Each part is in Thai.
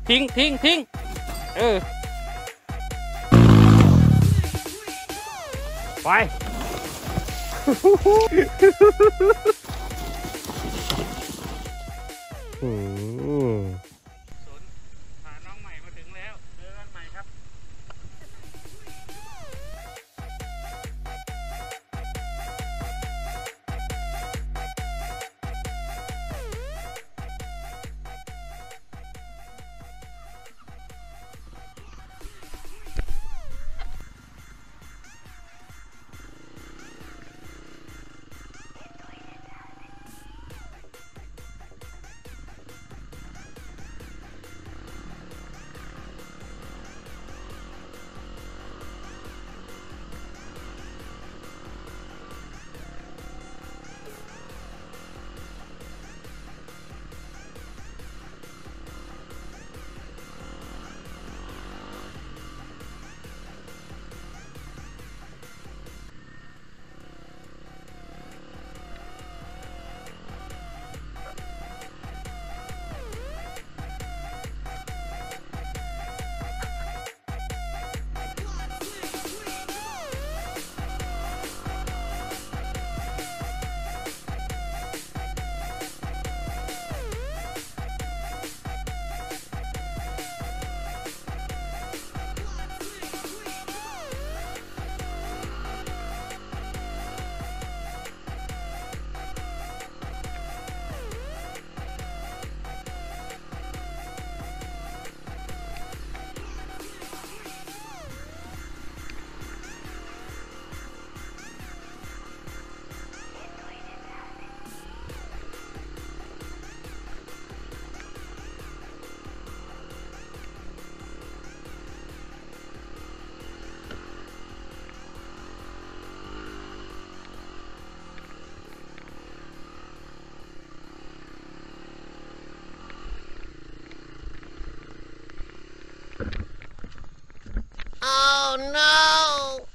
ทิ้งทิ้งทิ้งไปพาน้องใหม่มาถึงแล้วเจอกันใหม่ครับ Oh no!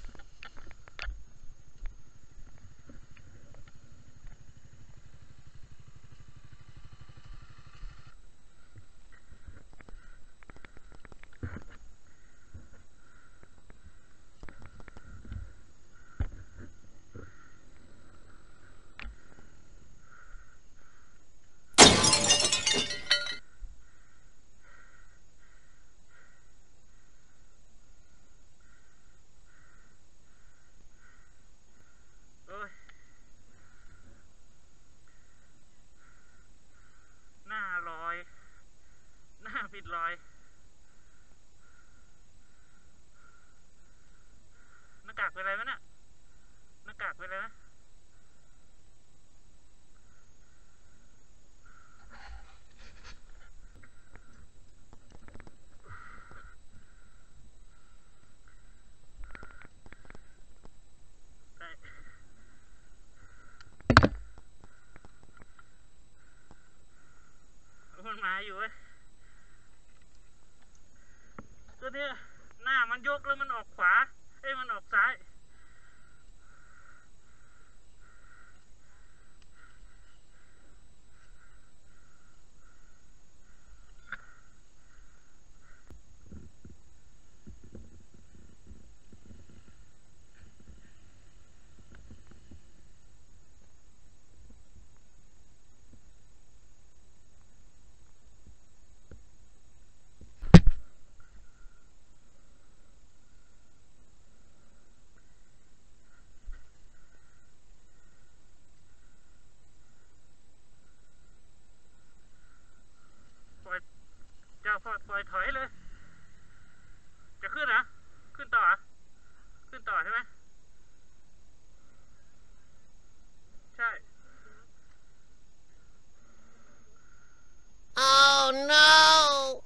หน้าลอยหน้าปิดลอยหน้ากากเป็นอะไรไหมน่ะหน้ากากเป็นอะไรนะมันมาอยู่เว้ยตัวเนี้ยหน้ามันยกแล้วมันออกขวามันออกซ้ายปล่อยถอยเลยจะขึ้นเหรอขึ้นต่อขึ้นต่อใช่ไหมใช่ Oh no!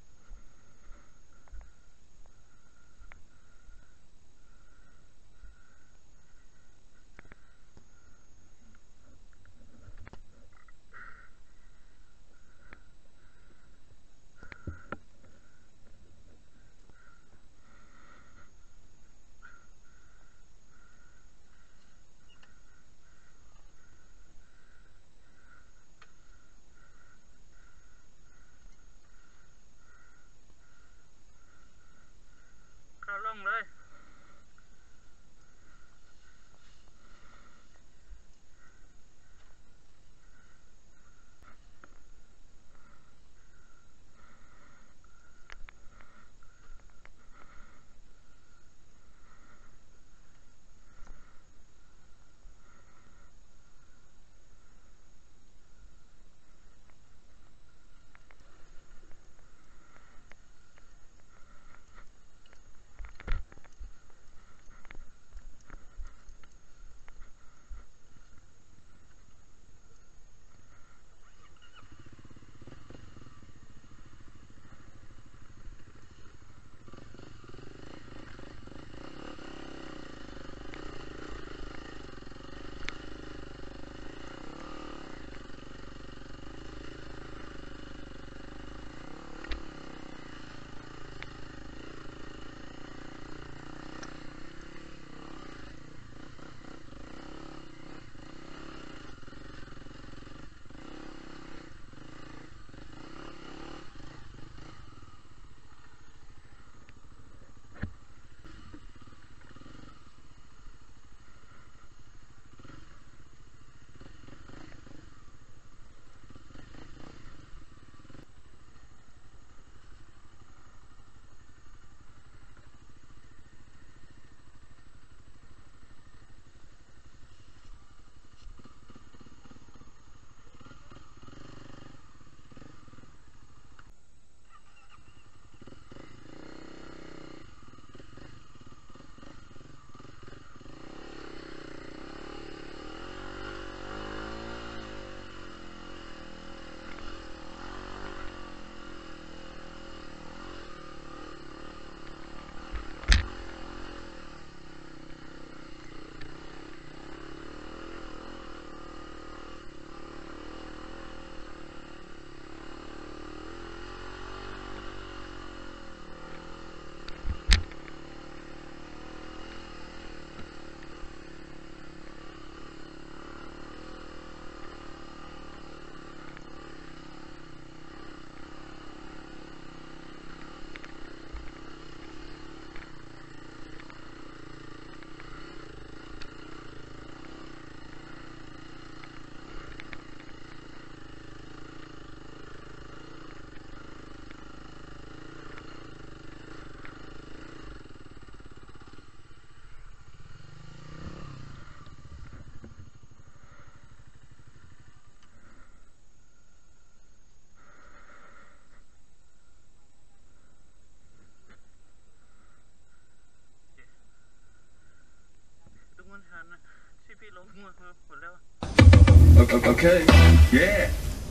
ทันนะที่พี่ลงมาหมดแล้ว Okay. Yeah.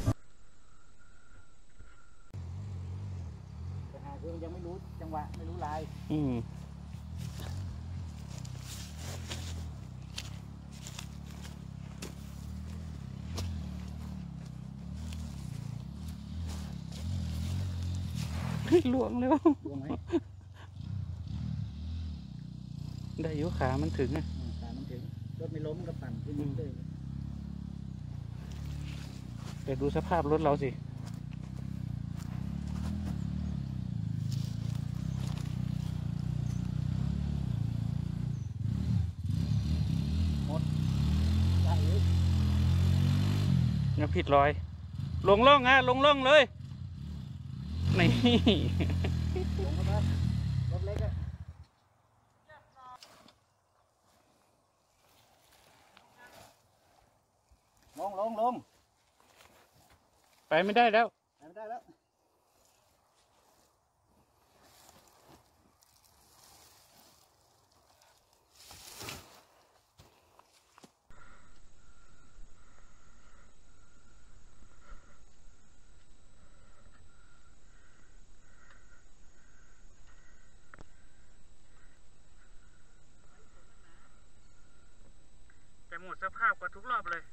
แต่หาคือยังไม่รู้จังหวะไม่รู้ลายหลวงแล้วรู้ไหมได้ยุขามันถึงนะตามันถึงรถไม่ล้มก็ปั่นขึ้นเรื่อยแต่ดูสภาพรถเราสิยังผิดรอยลงล่องฮะลงล่องเลยนี่ลงเข้าไปรถเล็กอะลงไปไม่ได้แล้วไม่ได้แล้วแต่หมดสภาพกว่าทุกรอบเลย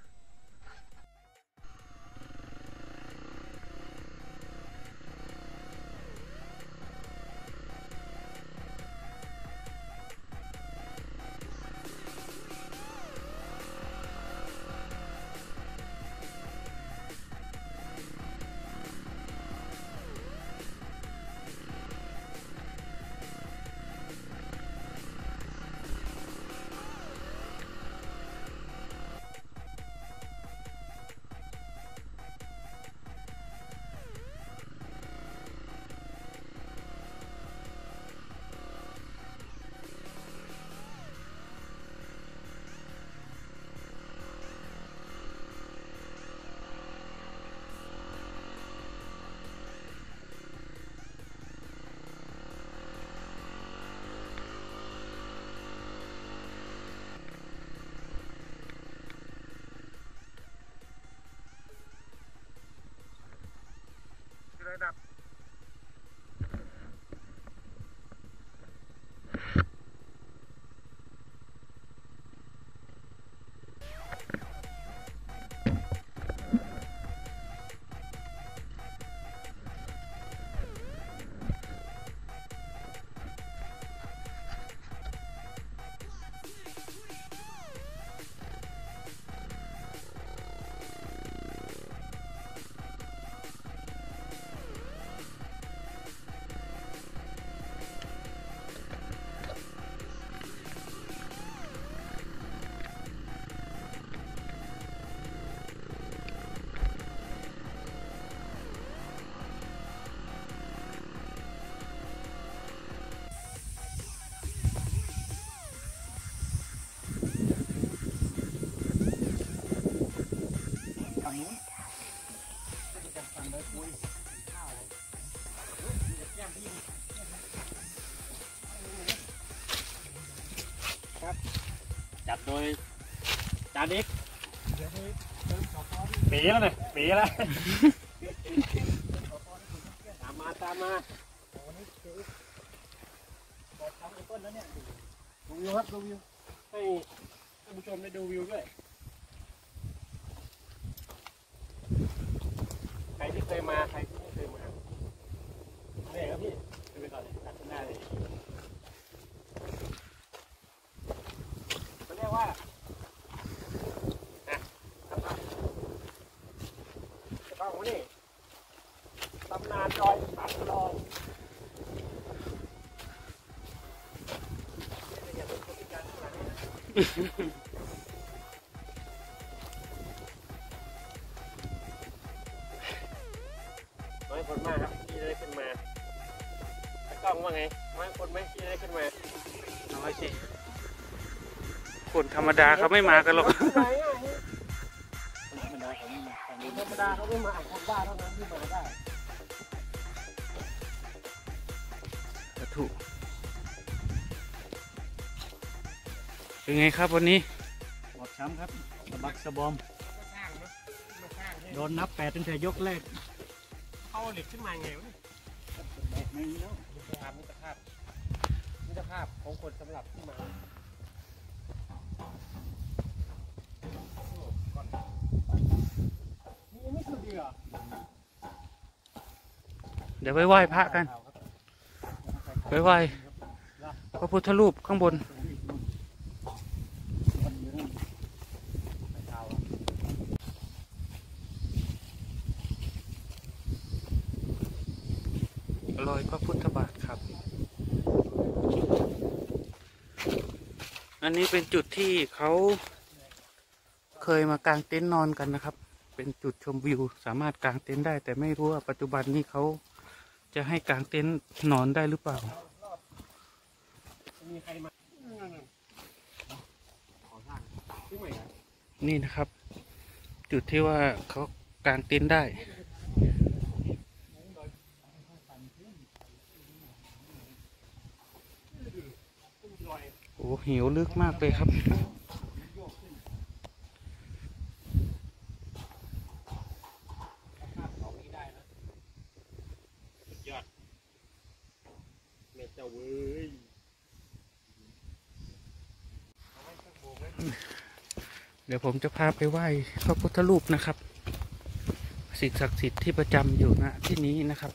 ระดับฝั่งนู้นจะฝั่งเลยคุยข้าวแก้มพี่ครับจัดโดยจานเด็กปีแล้วเนี่ยปีแล้วตามมาวันนี้บอกทำต้นแล้วเนี่ยดูวิวครับดูวิวให้ท่านผู้ชมได้ดูวิวด้วยใครที่เคยมาใครที่ไม่เคยมาเนี่ยครับพี่ไปก่อนเลยตัดหน้าเลยเขาเรียกว่าต้องนี่ตำนานดอยสามลองน้อยคนมากครับที่ได้ขึ้นมาตะกล้องว่าไงน้อยคนไหมที่ได้ขึ้นมาน้อยสิคนธรรมดาเขาไม่มากันหรอกธรรมดาเขาไม่มาคนบ้าเท่านั้นที่มาได้ถูกเป็นไงครับวันนี้บอบช้ำครับสะบักสะบอมโดนนับ8ตั้งแต่ยกแรกเข้าเหล็กขึ้นมาไงวะไม่มีแล้วมิตรภาพของคนสำหรับขึ้นมานี่ไม่สุดดีเหรอเดี๋ยวไปไหว้พระกันไปไหว้พระพุทธรูปข้างบนรอยพระพุทธบาทครับ อันนี้เป็นจุดที่เขาเคยมากางเต็นท์นอนกันนะครับ เป็นจุดชมวิวสามารถกางเต็นท์ได้ แต่ไม่รู้ว่าปัจจุบันนี้เขาจะให้กางเต็นท์นอนได้หรือเปล่ามีใครมานี่นะครับ จุดที่ว่าเขากางเต็นท์ได้ โอ้หิวลึกมากเลยครับยอดเมตเจ้าเว้ยเดี๋ยวผมจะพาไปไหว้พระพุทธรูปนะครับ สิ่งศักดิ์สิทธิ์ที่ประจำอยู่ณที่นี้นะครับ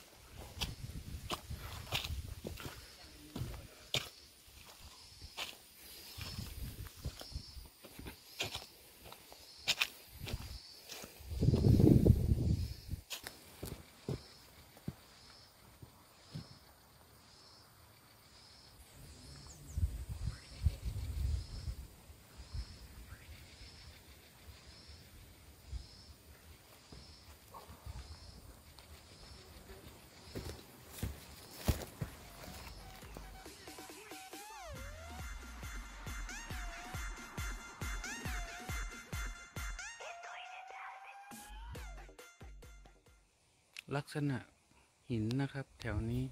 ลักษณะหินนะครับแถวนี้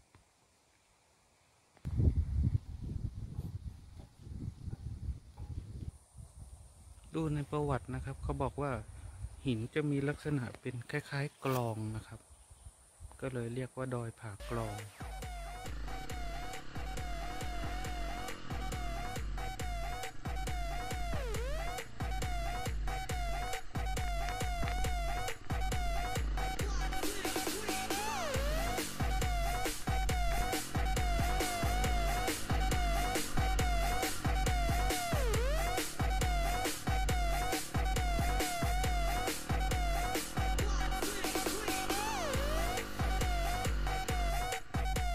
ดูในประวัตินะครับเขาบอกว่าหินจะมีลักษณะเป็นคล้ายๆกลองนะครับ ก็เลยเรียกว่าดอยผากลอง Oh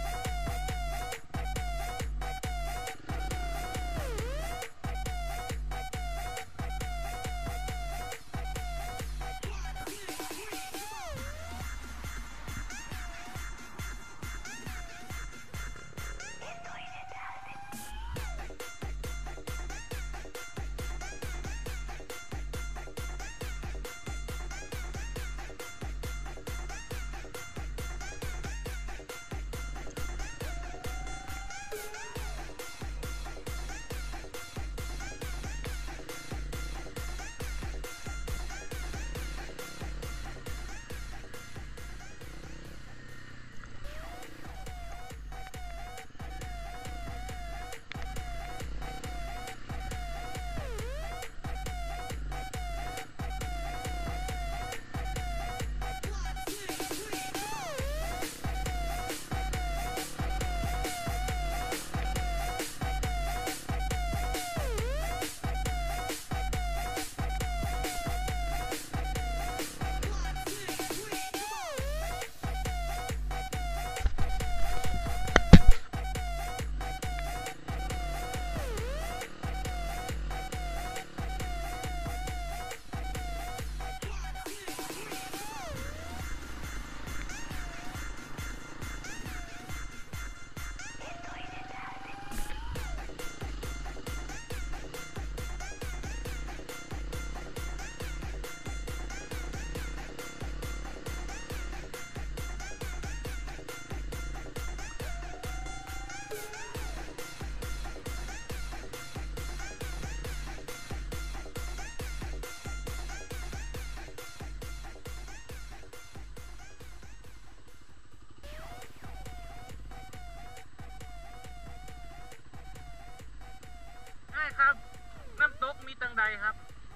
ครับ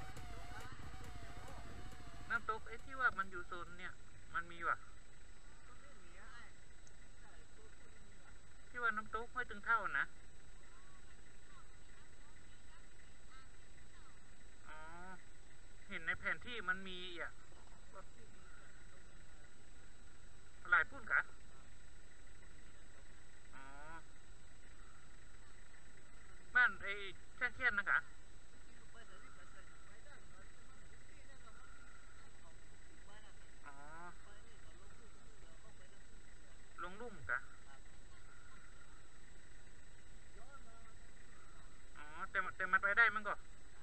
น้ำตกไอ้ที่ว่ามันอยู่โซนเนี่ยมันมีว่ะที่ว่าน้ำตกห้วยตึงเท่านะอ๋อเห็นในแผนที่มันมีอ่ะหลายพุ่นกะอ๋อบ้านไอ้แค่เคียนนะกะอ๋อลงลุ่มกะอ๋อแต่มันไปได้มั้งก็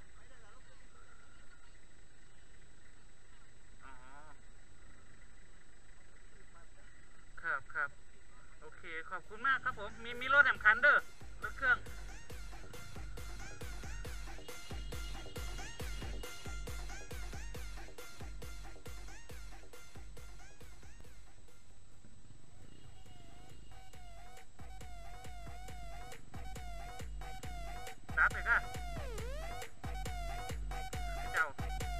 อ๋อครับครับโอเคขอบคุณมากครับผมมีรถแหมคันเด้อรถเครื่องรับไปค่ะเจ้า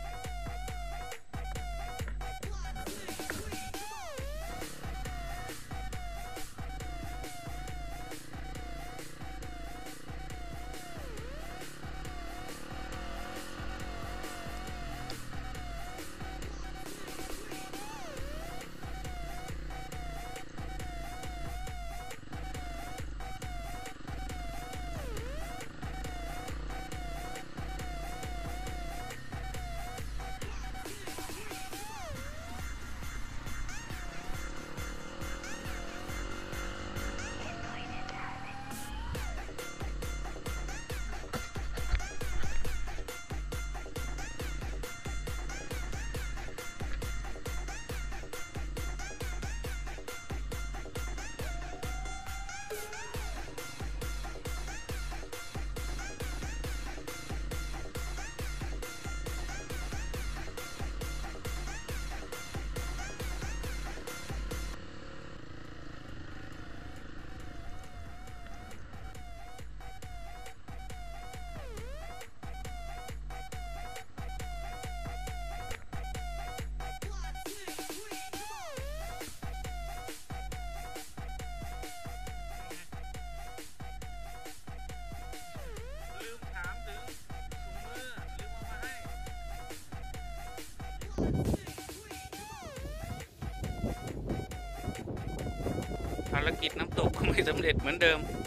ลืมถามถึงถุงมือลืมเอามาให้ภารกิจน้ำตกก็ไม่สำเร็จเหมือนเดิม